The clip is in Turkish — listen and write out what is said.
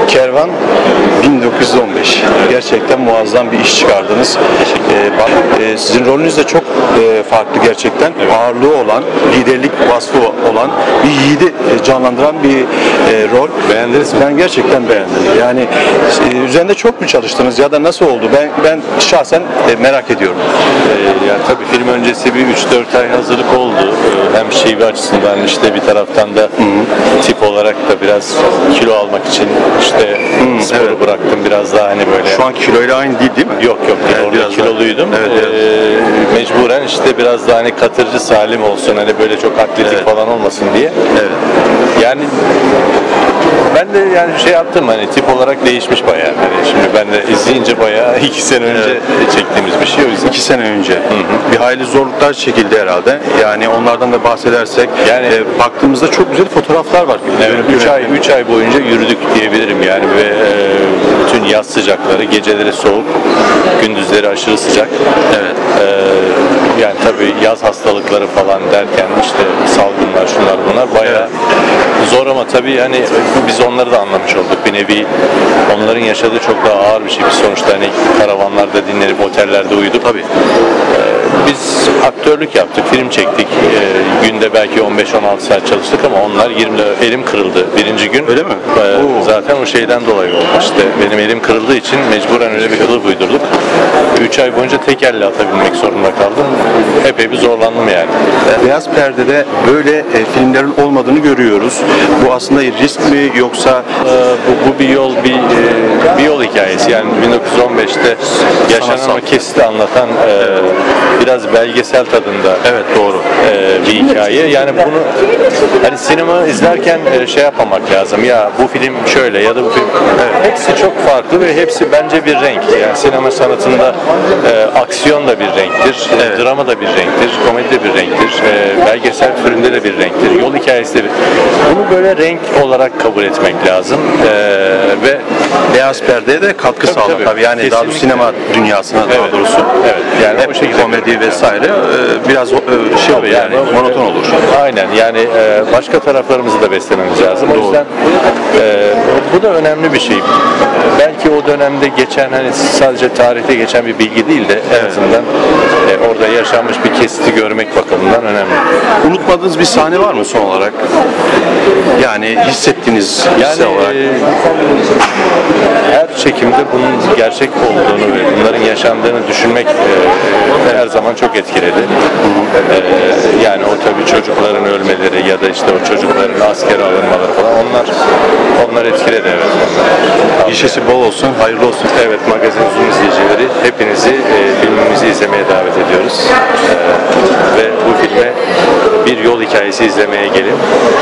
Kervan 1915. Gerçekten muazzam bir iş çıkardınız. Sizin rolünüz de çok farklı gerçekten. Ağırlığı olan, liderlik vasfı olan bir yiğidi canlandıran bir rol. Beğendiniz mi? Ben gerçekten beğendim. Yani üzerinde çok mu çalıştınız ya da nasıl oldu? Ben şahsen merak ediyorum. Yani tabii film öncesi bir 3-4 ay hazırlık oldu. Hem şive açısından işte bir taraftan da tip olarak da biraz kilo almak için işte sporu bıraktım biraz daha hani böyle. Şu an kiloyla aynı değil mi? Yok Evet, orada kiloluydum. Evet, Mecburen işte biraz daha hani katırcı salim olsun hani böyle çok atletik falan olmasın diye. Evet. Yani ben de yani şey yaptım hani tip olarak değişmiş bayağı. Hani şimdi ben de izleyince bayağı 2 sene önce çektiğimiz bir şey o yüzden. 2 sene önce. Bir hayli zorluklar çekildi herhalde. Yani onlardan da bahsedersek yani baktığımızda çok güzel fotoğraflar var. Evet, 3 ay boyunca yürüdük diyebilirim yani ve bütün yaz sıcakları, geceleri soğuk, gündüzleri aşırı sıcak. Evet. Yani tabii yaz hastalıkları falan derken işte salgınlar şunlar bunlar bayağı zor ama tabii hani biz onları da anlamış olduk bir nevi. Onların yaşadığı çok daha ağır bir şey. Biz sonuçta hani karavanlarda dinlenip otellerde uyuduk. Tabii. Biz aktörlük yaptık, film çektik. Günde belki 15-16 saat çalıştık ama onlar 20 elim kırıldı birinci gün. Öyle mi? Zaten o şeyden dolayı oldu işte. Benim elim kırıldığı için mecburen öyle bir kılıf uydurduk. 3 ay boyunca tek elle atabilmek zorunda kaldım. Epey bir zorlandım yani. Beyaz perdede böyle filmlerin olmadığını görüyoruz. Bu aslında risk mi yoksa bu bir yol hikayesi. Yani 1915'te yaşanan o kesiti anlatan biraz belgesel tadında doğru. Bir hikaye. Yani bunu hani sinema izlerken şey yapmamak lazım. Ya bu film şöyle ya da bu film hepsi çok farklı ve hepsi bence bir renk. Yani sinema sanatında aksiyon da bir renktir, drama da bir renktir, komedi de bir renktir, belgesel türünde de bir renktir, yol hikayesi de bir. Bunu böyle renk olarak kabul etmek lazım ve beyaz perdeye de katkı sağlıyor tabii. Yani kesinlikle. daha doğrusu sinema dünyasına daha doğrusu. Evet. Yani hep o şekilde komedi vesaire biraz şey olur yani monoton olur. Aynen yani başka taraflarımızı da beslememiz lazım. O yüzden bu da önemli bir şey. Belki o dönemde geçen hani sadece tarihte geçen bir bilgi değil de en azından orada yaşanmış bir kesiti görmek bakımından önemli. Unutmadığınız bir sahne var mı son olarak? Yani hissettiğiniz hisse olarak. Her çekimde bunun gerçek olduğunu ve bunların yaşandığını düşünmek her zaman çok etkiledi. Yani o tabii çocukların ölmeleri ya da işte o çocukların askere alınmaları falan onlar etkiledi evet. Gişesi bol olsun, hayırlı olsun. Evet, Magazin Zoom izleyicileri hepinizi filmimizi izlemeye davet ediyoruz. Ve bu filme bir yol hikayesi izlemeye gelin.